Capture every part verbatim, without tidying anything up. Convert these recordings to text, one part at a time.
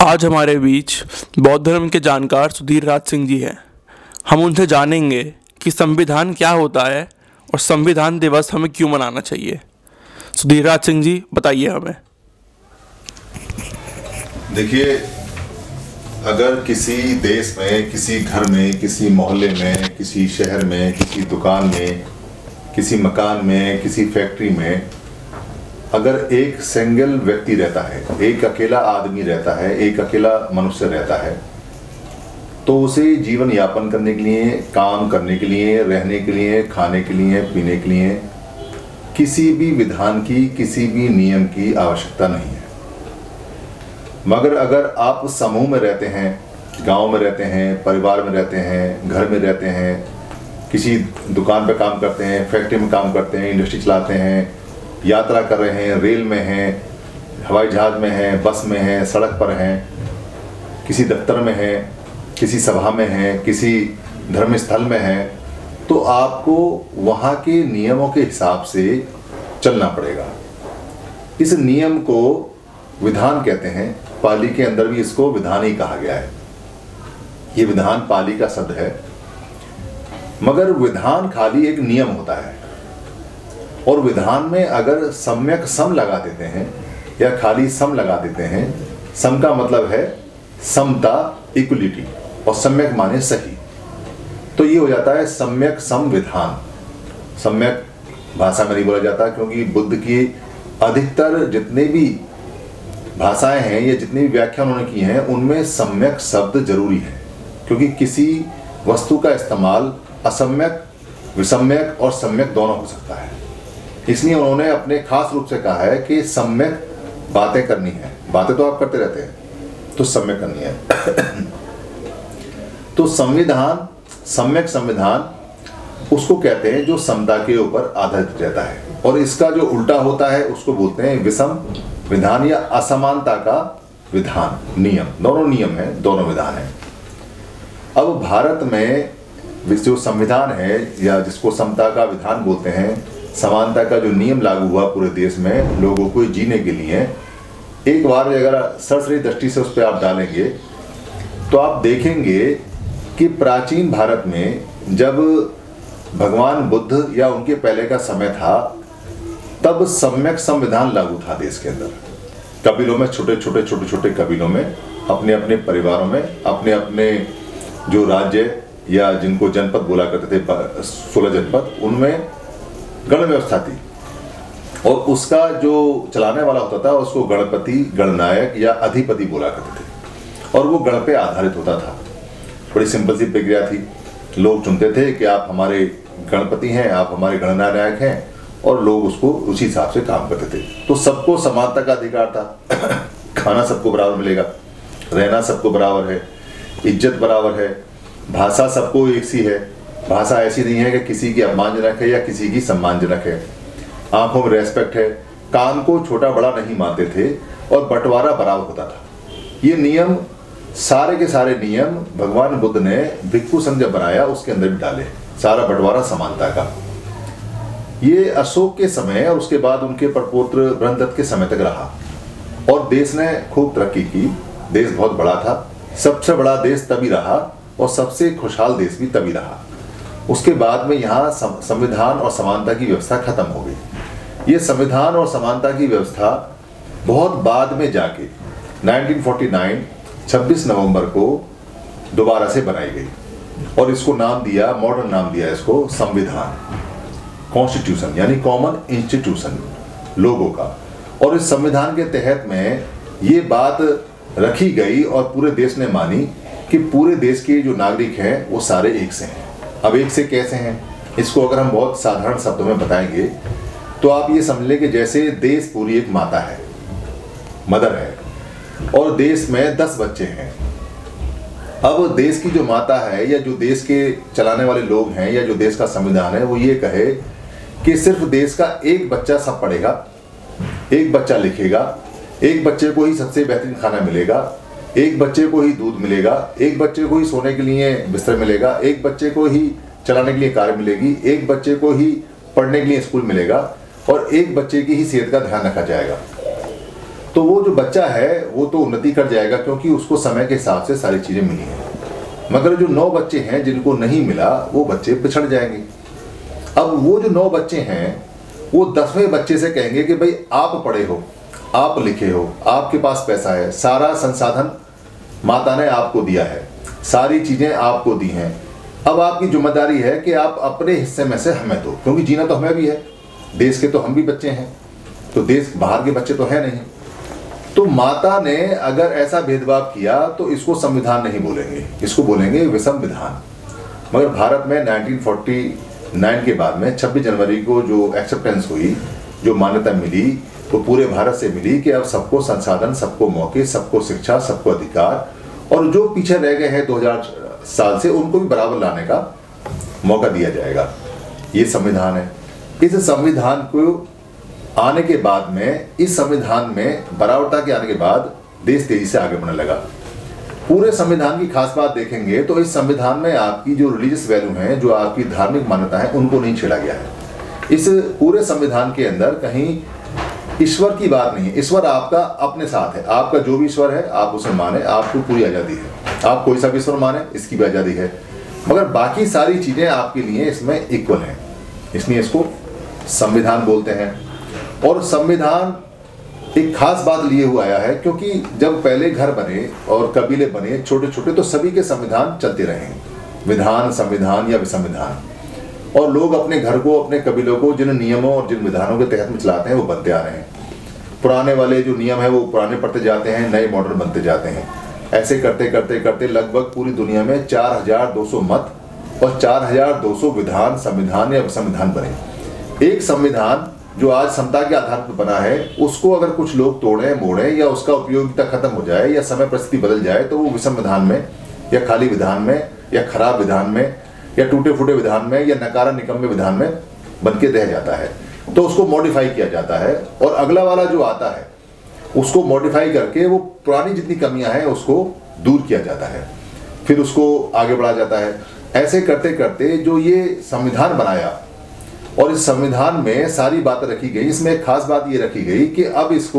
आज हमारे बीच बौद्ध धर्म के जानकार सुधीर राज सिंह जी हैं। हम उनसे जानेंगे कि संविधान क्या होता है और संविधान दिवस हमें क्यों मनाना चाहिए। सुधीर राज सिंह जी, बताइए हमें। देखिए, अगर किसी देश में, किसी घर में, किसी मोहल्ले में, किसी शहर में, किसी दुकान में, किसी मकान में, किसी फैक्ट्री में अगर एक सिंगल व्यक्ति रहता है, एक अकेला आदमी रहता है, एक अकेला मनुष्य रहता है, तो उसे जीवन यापन करने के लिए, काम करने के लिए, रहने के लिए, खाने के लिए, पीने के लिए किसी भी विधान की, किसी भी नियम की आवश्यकता नहीं है। मगर अगर आप समूह में रहते हैं, गांव में रहते हैं, परिवार में रहते हैं, घर में रहते हैं, किसी दुकान पे काम करते हैं, फैक्ट्री में काम करते हैं, इंडस्ट्री चलाते हैं, यात्रा कर रहे हैं, रेल में हैं, हवाई जहाज में हैं, बस में हैं, सड़क पर हैं, किसी दफ्तर में हैं, किसी सभा में हैं, किसी धर्म स्थल में हैं, तो आपको वहाँ के नियमों के हिसाब से चलना पड़ेगा। इस नियम को विधान कहते हैं। पाली के अंदर भी इसको विधान ही कहा गया है। ये विधान पाली का शब्द है। मगर विधान खाली एक नियम होता है, और विधान में अगर सम्यक सम लगा देते हैं या खाली सम लगा देते हैं, सम का मतलब है समता, इक्वलिटी, और सम्यक माने सही, तो ये हो जाता है सम्यक सम विधान। सम्यक भाषा में नहीं बोला जाता, क्योंकि बुद्ध की अधिकतर जितने भी भाषाएं हैं या जितनी भी व्याख्या उन्होंने की हैं, उनमें सम्यक शब्द जरूरी है, क्योंकि किसी वस्तु का इस्तेमाल असम्यक, विसम्यक और सम्यक दोनों हो सकता है। इसलिए उन्होंने अपने खास रूप से कहा है कि सम्यक बातें करनी है। बातें तो आप करते रहते हैं, तो सम्यक करनी है। तो संविधान, सम्यक संविधान उसको कहते हैं जो समता के ऊपर आधारित रहता है, और इसका जो उल्टा होता है उसको बोलते हैं विषम विधान या असमानता का विधान, नियम। दोनों नियम है, दोनों विधान है। अब भारत में जो संविधान है या जिसको समता का विधान बोलते हैं, समानता का जो नियम लागू हुआ पूरे देश में लोगों को जीने के लिए, एक बार अगर सरसरी दृष्टि से उस पर आप डालेंगे तो आप देखेंगे कि प्राचीन भारत में जब भगवान बुद्ध या उनके पहले का समय था, तब सम्यक संविधान लागू था देश के अंदर। कबीलों में, छोटे छोटे छोटे छोटे कबीलों में, अपने अपने परिवारों में, अपने अपने जो राज्य या जिनको जनपद बोला करते थे, सोलह जनपद, उनमें गण व्यवस्था थी, और उसका जो चलाने वाला होता था उसको गणपति, गणनायक या अधिपति बोला करते थे, और वो गण पे आधारित होता था। बड़ी सिंपल सी प्रक्रिया थी। लोग चुनते थे कि आप हमारे गणपति हैं, आप हमारे गणनायक हैं, और लोग उसको उसी हिसाब से काम करते थे। तो सबको समानता का अधिकार था। खाना सबको बराबर मिलेगा, रहना सबको बराबर है, इज्जत बराबर है, भाषा सबको एक सी है। भाषा ऐसी नहीं है कि किसी की अपमानजनक है या किसी की सम्मानजनक है। आंखों में रेस्पेक्ट है, काम को छोटा बड़ा नहीं मानते थे, और बंटवारा बराबर होता था। ये नियम, सारे के सारे नियम भगवान बुद्ध ने भिक्षु संघ जब बनाया उसके अंदर भी डाले, सारा बंटवारा समानता का। ये अशोक के समय और उसके बाद उनके परपौत्र ब्रह्मदत्त के समय तक रहा, और देश ने खूब तरक्की की। देश बहुत बड़ा था, सबसे बड़ा देश तभी रहा, और सबसे खुशहाल देश भी तभी रहा। उसके बाद में यहाँ संविधान और समानता की व्यवस्था खत्म हो गई। ये संविधान और समानता की व्यवस्था बहुत बाद में जाके उन्नीस सौ उनचास छब्बीस नवंबर को दोबारा से बनाई गई, और इसको नाम दिया, मॉडर्न नाम दिया इसको संविधान, कॉन्स्टिट्यूशन, यानी कॉमन इंस्टीट्यूशन लोगों का। और इस संविधान के तहत में ये बात रखी गई और पूरे देश ने मानी कि पूरे देश के जो नागरिक हैं वो सारे एक से हैं। अब एक से कैसे हैं, इसको अगर हम बहुत साधारण शब्दों में बताएंगे तो आप ये समझ लें कि जैसे देश पूरी एक माता है, मदर है, और देश में दस बच्चे हैं। अब देश की जो माता है या जो देश के चलाने वाले लोग हैं या जो देश का संविधान है, वो ये कहे कि सिर्फ देश का एक बच्चा सब पढ़ेगा, एक बच्चा लिखेगा, एक बच्चे को ही सबसे बेहतरीन खाना मिलेगा, एक बच्चे को ही दूध मिलेगा, एक बच्चे को ही सोने के लिए बिस्तर मिलेगा, एक बच्चे को ही चलाने के लिए कार मिलेगी, एक बच्चे को ही पढ़ने के लिए स्कूल मिलेगा, और एक बच्चे की ही सेहत का ध्यान रखा जाएगा। तो वो जो बच्चा है वो तो उन्नति कर जाएगा क्योंकि उसको समय के हिसाब से सारी चीज़ें मिली हैं, मगर जो नौ बच्चे हैं जिनको नहीं मिला वो बच्चे पिछड़ जाएंगे। अब वो जो नौ बच्चे हैं वो दसवें बच्चे से कहेंगे कि भाई आप पढ़े हो, आप लिखे हो, आपके पास पैसा है, सारा संसाधन माता ने आपको दिया है, सारी चीज़ें आपको दी हैं, अब आपकी जिम्मेदारी है कि आप अपने हिस्से में से हमें दो, क्योंकि जीना तो हमें भी है, देश के तो हम भी बच्चे हैं, तो देश बाहर के बच्चे तो है नहीं। तो माता ने अगर ऐसा भेदभाव किया तो इसको संविधान नहीं बोलेंगे, इसको बोलेंगे विषम विधान। मगर भारत में नाइनटीन फोर्टी नाइन के बाद में छब्बीस जनवरी को जो एक्सेप्टेंस हुई, जो मान्यता मिली, वो पूरे भारत से मिली कि अब सबको संसाधन, सबको मौके, सबको शिक्षा, सबको अधिकार, और जो पीछे रह गए हैं दो हज़ार साल से उनको भी बराबर लाने का मौका दिया जाएगा। ये संविधान है। इस संविधान को आने के बाद में, इस संविधान में बराबरता के आने के बाद देश तेजी से आगे बढ़ने लगा। पूरे संविधान की खास बात देखेंगे तो इस संविधान में आपकी जो रिलीजियस वैल्यू हैं, जो आपकी धार्मिक मान्यता है, उनको नहीं छेड़ा गया है। इस पूरे संविधान के अंदर कहीं ईश्वर की बात नहीं है। ईश्वर आपका अपने साथ है, आपका जो भी ईश्वर है आप उसे माने, आपको पूरी आज़ादी है, आप कोई सा भी ईश्वर माने, इसकी भी आज़ादी है, मगर बाकी सारी चीज़ें आपके लिए इसमें इक्वल हैं, इसलिए इसको संविधान बोलते हैं। और संविधान एक खास बात लिए हुआ आया है क्योंकि जब पहले घर बने और कबीले बने छोटे छोटे तो सभी के संविधान चलते रहे, विधान, संविधान या विसंविधान, और लोग अपने घर को, अपने कबीलों को जिन नियमों और जिन विधानों के तहत में चलाते हैं वो बनते आ रहे हैं। पुराने वाले जो नियम है वो पुराने पड़ते जाते हैं, नए मॉडर्न बनते जाते हैं। ऐसे करते करते करते लगभग पूरी दुनिया में चार हजार दो सौ मत और चार हजार दो सौ विधान, संविधान या संविधान बने। एक संविधान जो आज समता के आधार पर बना है, उसको अगर कुछ लोग तोड़ें, मोड़ें या उसका उपयोगिता खत्म हो जाए या समय परिस्थिति बदल जाए तो वो विसंविधान में या खाली विधान में या खराब विधान में या टूटे फूटे विधान में या नकारा निकम्मे विधान में बन के रह जाता है। तो उसको मॉडिफाई किया जाता है और अगला वाला जो आता है उसको मॉडिफाई करके वो पुरानी जितनी कमियां हैं उसको दूर किया जाता है, फिर उसको आगे बढ़ाया जाता है। ऐसे करते करते जो ये संविधान बनाया और इस संविधान में सारी बातें रखी गई, इसमें एक खास बात ये रखी गई कि अब इसको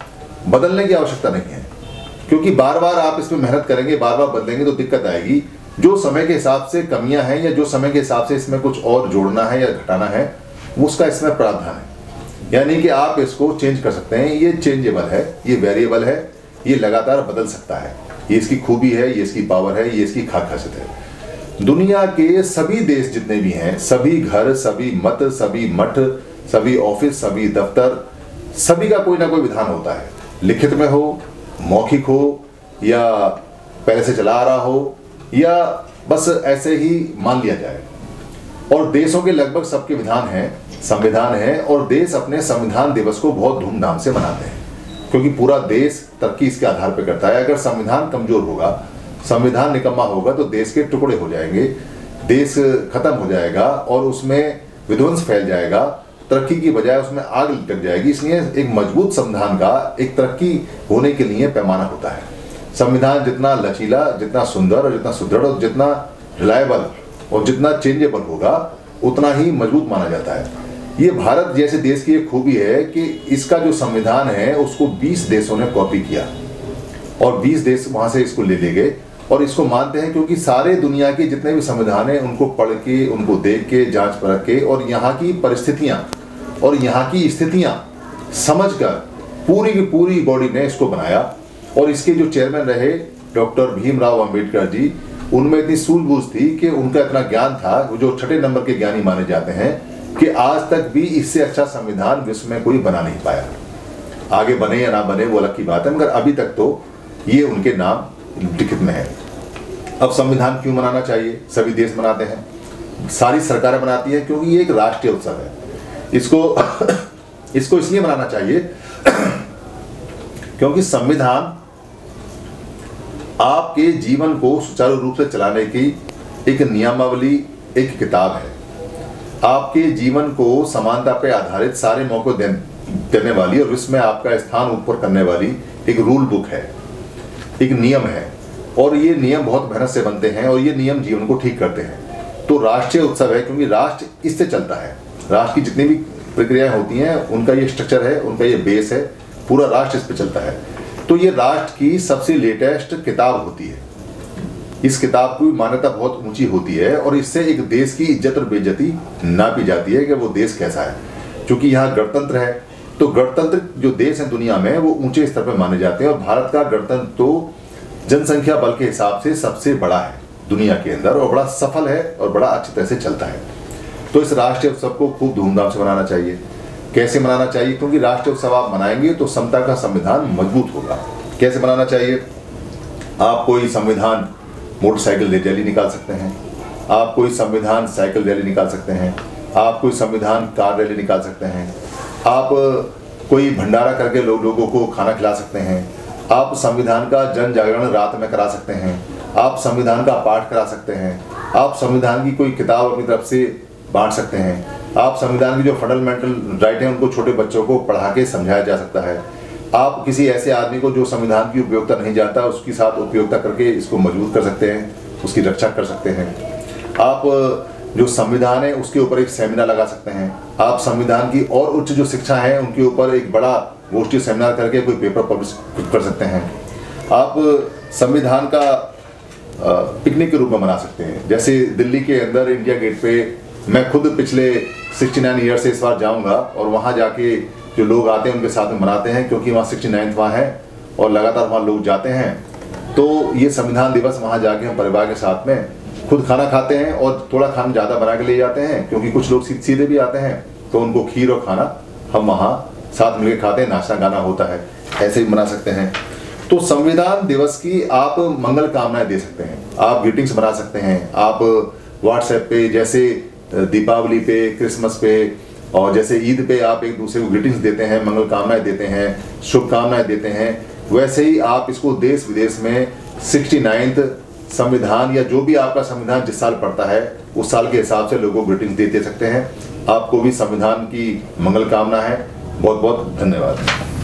बदलने की आवश्यकता नहीं है, क्योंकि बार बार आप इसमें मेहनत करेंगे, बार बार बदलेंगे तो दिक्कत आएगी। जो समय के हिसाब से कमियां हैं या जो समय के हिसाब से इसमें कुछ और जोड़ना है या घटाना है उसका इसमें प्रावधान है, यानी कि आप इसको चेंज कर सकते हैं। ये चेंजेबल है, ये वेरिएबल है, ये लगातार बदल सकता है, ये इसकी खूबी है, ये इसकी पावर है, ये इसकी खास खासियत है। दुनिया के सभी देश जितने भी हैं, सभी घर, सभी मत, सभी मठ, सभी ऑफिस, सभी दफ्तर, सभी का कोई ना कोई विधान होता है, लिखित में हो, मौखिक हो या पहले से चला आ रहा हो या बस ऐसे ही मान लिया जाए। और देशों के लगभग सबके विधान हैं, संविधान है, और देश अपने संविधान दिवस को बहुत धूमधाम से मनाते हैं क्योंकि पूरा देश तरक्की इसके आधार पर करता है। अगर संविधान कमजोर होगा, संविधान निकम्मा होगा तो देश के टुकड़े हो जाएंगे, देश खत्म हो जाएगा और उसमें विध्वंस फैल जाएगा, तरक्की की बजाय उसमें आग लग जाएगी। इसलिए एक मजबूत संविधान का एक तरक्की होने के लिए पैमाना होता है। संविधान जितना लचीला, जितना सुंदर और जितना सुदृढ़ और जितना रिलायबल और जितना चेंजेबल होगा उतना ही मजबूत माना जाता है। ये भारत जैसे देश की एक खूबी है कि इसका जो संविधान है उसको बीस देशों ने कॉपी किया और बीस देश वहां से इसको ले ले गए और इसको मानते हैं क्योंकि सारे दुनिया के जितने भी संविधान हैं उनको पढ़ के, उनको देख के, जांच परख के और यहाँ की परिस्थितियाँ और यहाँ की स्थितियाँ समझकर पूरी की पूरी बॉडी ने इसको बनाया। और इसके जो चेयरमैन रहे डॉक्टर भीमराव अंबेडकर जी, उनमें इतनी सूझबूझ थी कि उनका इतना ज्ञान था, जो छठे नंबर के ज्ञानी माने जाते हैं, कि आज तक भी इससे अच्छा संविधान विश्व में कोई बना नहीं पाया। आगे बने या ना बने वो अलग की बात है, मगर अभी तक तो ये उनके नाम लिखित में है। अब संविधान क्यों मनाना चाहिए? सभी देश मनाते हैं, सारी सरकारें मनाती है क्योंकि ये एक राष्ट्रीय उत्सव है। इसको इसको इसलिए मनाना चाहिए क्योंकि संविधान आपके जीवन को सुचारू रूप से चलाने की एक नियमावली, एक किताब है। आपके जीवन को समानता पर आधारित सारे मौके देने वाली और विश्व में आपका स्थान ऊपर करने वाली एक रूल बुक है, एक नियम है। और ये नियम बहुत मेहनत से बनते हैं और ये नियम जीवन को ठीक करते हैं। तो राष्ट्रीय उत्सव है क्योंकि राष्ट्र इससे चलता है। राष्ट्र की जितनी भी प्रक्रियाएं होती हैं उनका ये स्ट्रक्चर है, उनका ये बेस है, पूरा राष्ट्र इस पे चलता है। तो ये राष्ट्र की सबसे लेटेस्ट किताब होती है। इस किताब की मान्यता बहुत ऊंची होती है और इससे एक देश की इज्जत और बेइज्जती नापी जाती है कि वो देश कैसा है। क्योंकि यहाँ गणतंत्र है, तो गणतंत्र जो देश है दुनिया में वो ऊंचे स्तर पर माने जाते हैं और भारत का गणतंत्र तो जनसंख्या बल के हिसाब से सबसे बड़ा है दुनिया के अंदर और बड़ा सफल है और बड़ा अच्छी तरह से चलता है। तो इस राष्ट्रीय उत्सव को खूब धूमधाम से मनाना चाहिए। कैसे मनाना चाहिए? क्योंकि राष्ट्रीय उत्सव आप मनाएंगे तो समता का संविधान मजबूत होगा। कैसे मनाना चाहिए? आप कोई संविधान मोटरसाइकिल रैली निकाल सकते हैं, आप कोई संविधान साइकिल रैली निकाल सकते हैं, आप कोई संविधान कार रैली निकाल सकते हैं, आप कोई भंडारा करके लोग लोगों को खाना खिला सकते हैं, आप संविधान का जन जागरण रात में करा सकते हैं, आप संविधान का पाठ करा सकते हैं, आप संविधान की कोई किताब अपनी तरफ से बांट सकते हैं, आप संविधान की जो फंडामेंटल राइट हैं उनको छोटे बच्चों को पढ़ा के समझाया जा सकता है, आप किसी ऐसे आदमी को जो संविधान की उपयोगिता नहीं जानता उसके साथ उपयोगिता करके इसको मजबूत कर सकते हैं, उसकी रक्षा कर सकते हैं। आप जो संविधान है उसके ऊपर एक सेमिनार लगा सकते हैं, आप संविधान की और उच्च जो शिक्षा है उनके ऊपर एक बड़ा गोष्ठी सेमिनार करके कोई पेपर पब्लिश कर सकते हैं। आप संविधान का पिकनिक के रूप में मना सकते हैं। जैसे दिल्ली के अंदर इंडिया गेट पे मैं खुद पिछले उनहत्तर ईयर से इस बार जाऊंगा और वहाँ जाके जो लोग आते हैं उनके साथ में मनाते हैं, क्योंकि वहाँ सिक्सटी नाइन्थ वहाँ है और लगातार वहाँ लोग जाते हैं। तो ये संविधान दिवस वहाँ जाके हम परिवार के साथ में खुद खाना खाते हैं और थोड़ा खाना ज़्यादा बना के ले जाते हैं, क्योंकि कुछ लोग सीधे भी आते हैं तो उनको खीर और खाना हम वहाँ साथ मिलकर खाते हैं, नाश्ता गाना होता है, ऐसे भी मना सकते हैं। तो संविधान दिवस की आप मंगल कामनाएं दे सकते हैं, आप ग्रीटिंग्स बना सकते हैं, आप व्हाट्सएप पे जैसे दीपावली पे, क्रिसमस पे और जैसे ईद पे आप एक दूसरे को ग्रीटिंग्स देते हैं, मंगल कामनाएं देते हैं, शुभकामनाएं देते हैं, वैसे ही आप इसको देश विदेश में सिक्सटी नाइन्थ संविधान या जो भी आपका संविधान जिस साल पड़ता है उस साल के हिसाब से लोगों को ग्रीटिंग्स दे दे सकते हैं। आपको भी संविधान की मंगल कामना है। बहुत बहुत धन्यवाद।